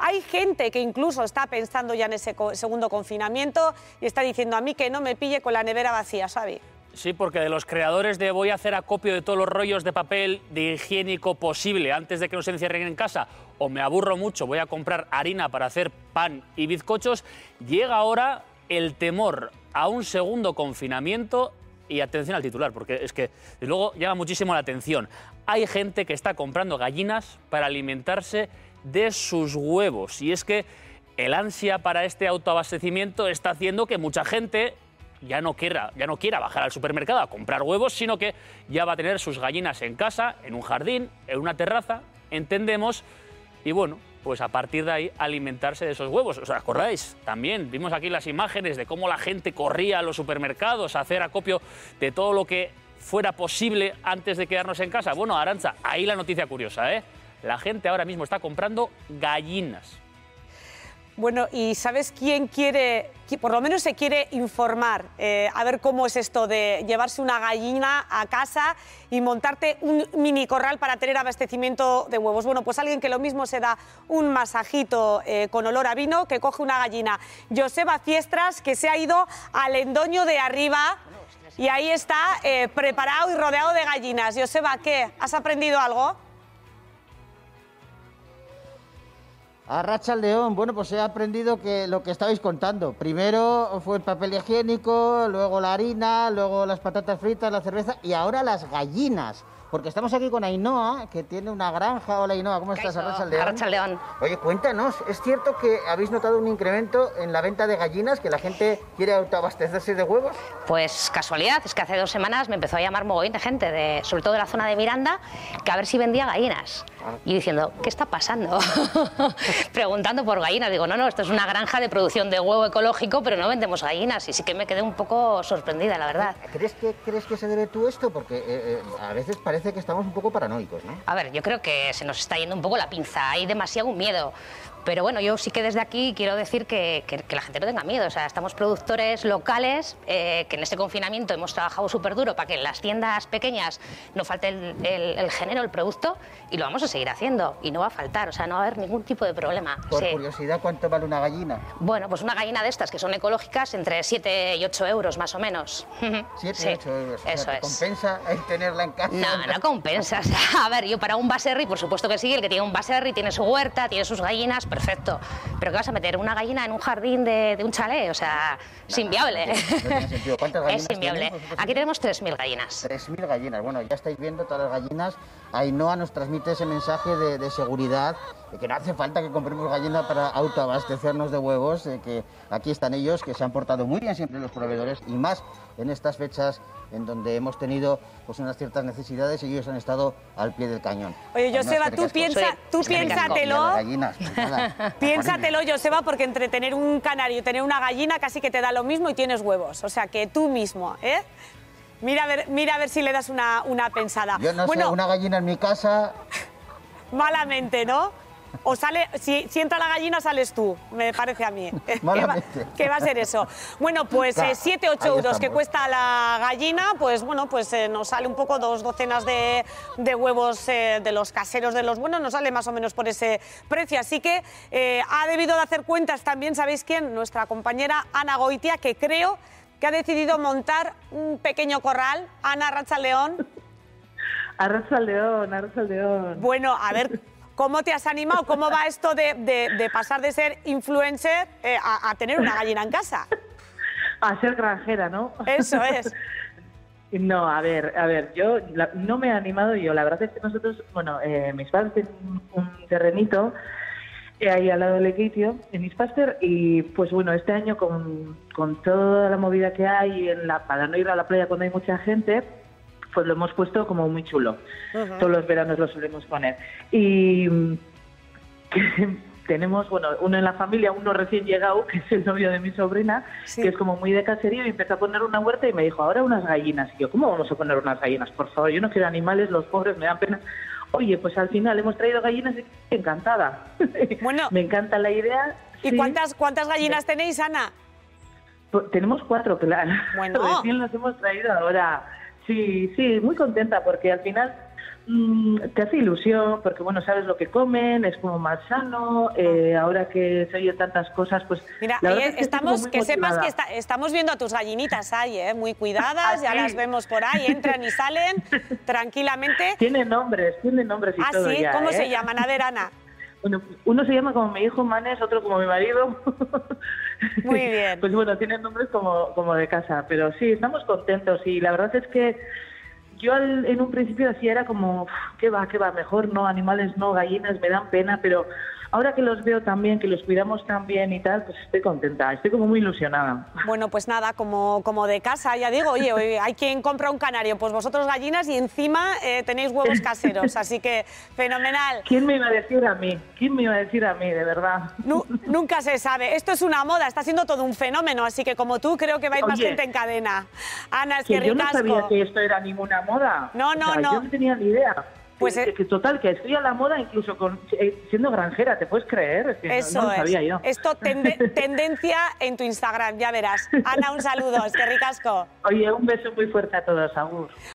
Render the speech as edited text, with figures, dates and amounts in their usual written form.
Hay gente que incluso está pensando ya en ese segundo confinamiento y está diciendo a mí que no me pille con la nevera vacía, Xavi. Sí, porque de los creadores de voy a hacer acopio de todos los rollos de papel de higiénico posible antes de que nos encierren en casa, o me aburro mucho, voy a comprar harina para hacer pan y bizcochos, llega ahora el temor a un segundo confinamiento. Y atención al titular, porque es que luego llama muchísimo la atención. Hay gente que está comprando gallinas para alimentarse de sus huevos. Y es que el ansia para este autoabastecimiento está haciendo que mucha gente ya no quiera bajar al supermercado a comprar huevos, sino que ya va a tener sus gallinas en casa, en un jardín, en una terraza, entendemos, y bueno, pues a partir de ahí alimentarse de esos huevos. ¿Os acordáis? También vimos aquí las imágenes de cómo la gente corría a los supermercados a hacer acopio de todo lo que fuera posible antes de quedarnos en casa. Bueno, Arantza, ahí la noticia curiosa, ¿eh? La gente ahora mismo está comprando gallinas. Bueno, ¿y sabes quién quiere, por lo menos se quiere informar, a ver cómo es esto de llevarse una gallina a casa y montarte un mini corral para tener abastecimiento de huevos? Bueno, pues alguien que lo mismo se da un masajito con olor a vino, que coge una gallina. Joseba Fiestras, que se ha ido al endoño de arriba y ahí está preparado y rodeado de gallinas. Joseba, ¿qué? ¿Has aprendido algo? Arratsaldeon, bueno, pues he aprendido que lo que estabais contando. Primero fue el papel higiénico, luego la harina, luego las patatas fritas, la cerveza y ahora las gallinas. Porque estamos aquí con Ainhoa, que tiene una granja. Hola Ainhoa, ¿cómo estás? Arratsaldeon. Arratsaldeon. Oye, cuéntanos, ¿es cierto que habéis notado un incremento en la venta de gallinas, que la gente quiere autoabastecerse de huevos? Pues casualidad, es que hace 2 semanas me empezó a llamar mogollón de gente, sobre todo de la zona de Miranda, que a ver si vendía gallinas. Y diciendo, ¿qué está pasando? Preguntando por gallinas. Digo, no, esto es una granja de producción de huevo ecológico, pero no vendemos gallinas. Y sí que me quedé un poco sorprendida, la verdad. ¿Crees que se debe tú esto? Porque a veces parece que estamos un poco paranoicos, ¿no? A ver, yo creo que se nos está yendo un poco la pinza, hay demasiado miedo. Pero bueno, yo sí que desde aquí quiero decir que la gente no tenga miedo. O sea, estamos productores locales que en este confinamiento hemos trabajado súper duro para que en las tiendas pequeñas no falte el género, el producto, y lo vamos a seguir haciendo. Y no va a faltar, o sea, no va a haber ningún tipo de problema. Por curiosidad, ¿cuánto vale una gallina? Bueno, pues una gallina de estas que son ecológicas, entre 7 y 8 euros más o menos. 7 y 8 euros. Eso o sea, es. ¿Compensa el tenerla en casa? No compensa. O sea, a ver, yo para un baserri, por supuesto que sí, el que tiene un baserri tiene su huerta, tiene sus gallinas, perfecto. Pero ¿qué vas a meter una gallina en un jardín de un chalet? O sea, es inviable. No tiene sentido. ¿Cuántas gallinas es inviable. Aquí tenemos 3.000 gallinas. 3.000 gallinas. Bueno, ya estáis viendo todas las gallinas. Ainhoa nos transmite ese mensaje de seguridad, de que no hace falta que compremos gallina para autoabastecernos de huevos, que aquí están ellos, que se han portado muy bien siempre los proveedores, y más en estas fechas en donde hemos tenido pues unas ciertas necesidades y ellos han estado al pie del cañón. Oye, Joseba, tú piénsatelo. Piénsatelo, Joseba, porque entre tener un canario y tener una gallina casi que te da lo mismo y tienes huevos. O sea, que tú mismo, ¿eh? Mira a ver si le das una pensada. Yo no sé, una gallina en mi casa... Malamente, ¿no? O sale, si entra la gallina, sales tú, me parece a mí. ¿Qué va a ser eso? Bueno, pues 7-8 euros que cuesta la gallina, pues bueno, pues nos sale un poco 2 docenas de huevos de los caseros, de los buenos, nos sale más o menos por ese precio. Así que ha debido de hacer cuentas también, ¿sabéis quién? Nuestra compañera Ana Goitia, que creo que ha decidido montar un pequeño corral. Ana, Arratsaldeon. Arratsaldeon. Bueno, a ver... ¿Cómo te has animado? ¿Cómo va esto de pasar de ser influencer a tener una gallina en casa? A ser granjera, ¿no? Eso es. No, a ver, yo no me he animado yo. La verdad es que nosotros, bueno, mis padres tienen un terrenito ahí al lado del Lekeitio, en Ispaster, y pues bueno, este año con toda la movida que hay para no ir a la playa cuando hay mucha gente, pues lo hemos puesto como muy chulo. Todos los veranos lo solemos poner. Y tenemos, bueno, uno en la familia, uno recién llegado, que es el novio de mi sobrina, que es como muy de caserío, y empezó a poner una huerta y me dijo, ahora unas gallinas. Y yo, ¿cómo vamos a poner unas gallinas? Por favor, yo no quiero animales, los pobres me dan pena. Oye, pues al final hemos traído gallinas y estoy encantada. Bueno, me encanta la idea. ¿Y cuántas gallinas tenéis, Ana? Pues, tenemos 4, claro. Bueno. Recién las hemos traído ahora. Sí, muy contenta, porque al final te hace ilusión, porque bueno, sabes lo que comen, es como más sano, ahora que se oyen tantas cosas, pues... Mira, la verdad es que estamos, que sepas motivada. que estamos viendo a tus gallinitas ahí, muy cuidadas, ya las vemos por ahí, entran y salen tranquilamente. Tienen nombres y todo sí? ya, ¿Cómo se llaman? A ver, Ana. Bueno, uno se llama como mi hijo Manes, otro como mi marido. Muy bien. Pues bueno, tienen nombres como de casa, pero sí, estamos contentos y la verdad es que yo en un principio así era como, qué va, mejor no, animales no, gallinas me dan pena, pero ahora que los veo tan bien, que los cuidamos tan bien y tal, pues estoy contenta, estoy como muy ilusionada. Bueno, pues nada, como de casa, ya digo, oye, hay quien compra un canario, pues vosotros gallinas y encima tenéis huevos caseros, así que fenomenal. ¿Quién me iba a decir a mí? De verdad? Nunca se sabe, esto es una moda, está siendo todo un fenómeno, así que como tú creo que va a ir más gente en cadena. Ana, es que yo no ricasco. sabía que esto era ninguna moda. No. Yo no tenía ni idea. Pues total, que estoy a la moda incluso siendo granjera, ¿te puedes creer? Es que eso no lo sabía yo. Esto tendencia en tu Instagram, ya verás. Ana, un saludo, es que ricasco. Oye, un beso muy fuerte a todos, agur.